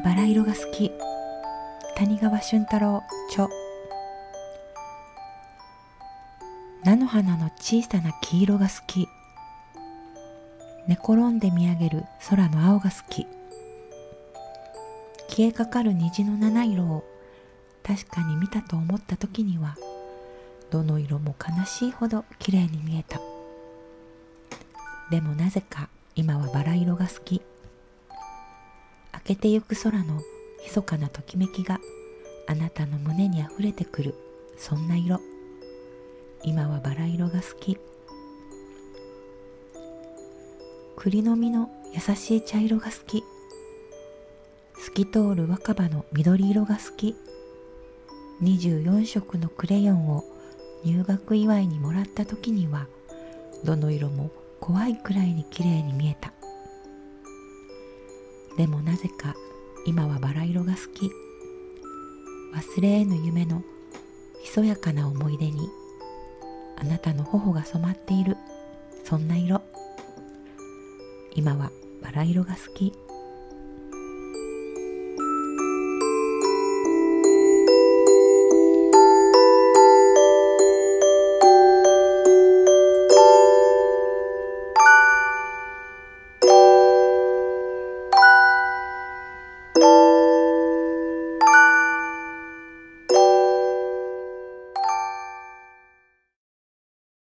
バラ色が好き。谷川俊太郎著。菜の花の小さな黄色が好き。寝転んで見上げる空の青が好き。消えかかる虹の七色を確かに見たと思った時には、どの色も悲しいほど綺麗に見えた。でもなぜか今はバラ色が好き。明けてゆく空の密かなときめきがあなたの胸にあふれてくる、そんな色。今はバラ色が好き。栗の実の優しい茶色が好き。透き通る若葉の緑色が好き。24色のクレヨンを入学祝いにもらった時には、どの色も怖いくらいに綺麗に見えた。でもなぜか今はバラ色が好き。忘れ得ぬ夢のひそやかな思い出にあなたの頬が染まっている、そんな色。今はバラ色が好き。